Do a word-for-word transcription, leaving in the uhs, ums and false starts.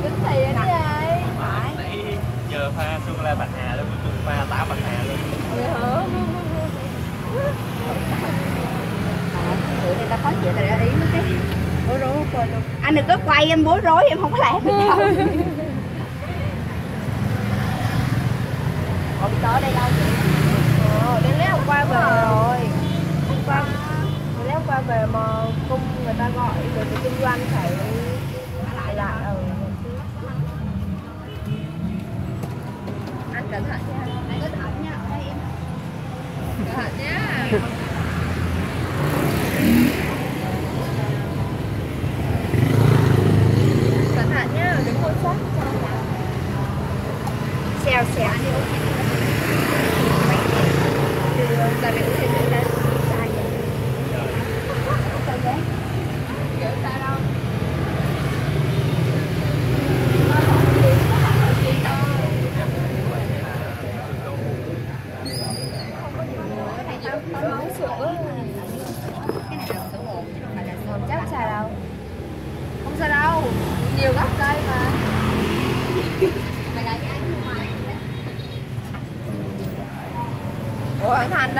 Tính tiền đi ơi. Nãy giờ pha sô cô la Bạch Hà luôn, pha tả Bạch Hà luôn. Vậy hả? Tụi người ta khó chịu, ta để ý mấy cái bối rối quên luôn. Anh đừng có quay em bối rối, em không có làm được đâu. Ủa tới đây đâu vậy? Ờ, đi lấy hôm qua về rồi. Hôm qua, đi lấy hôm qua về mà cung người ta gọi người ta kinh doanh phải lại lại. Ừ. Anh cẩn thận nha. Anh cẩn thận nha, ở đây em. Cẩn thận nha. Cẩn thận nhá, đừng có sát. Xèo xèo đi. Từ giờ này cũng sẽ đến sai vậy. Sao vậy? Kiểu sao đâu. Tao nấu sữa. Cái này là sữa bột chứ không phải là sữa. Chắc không sao đâu. Không sao đâu. Nhiều gốc cây mà. Mày lại cái anh ngoài. Ủa anh Thành đây.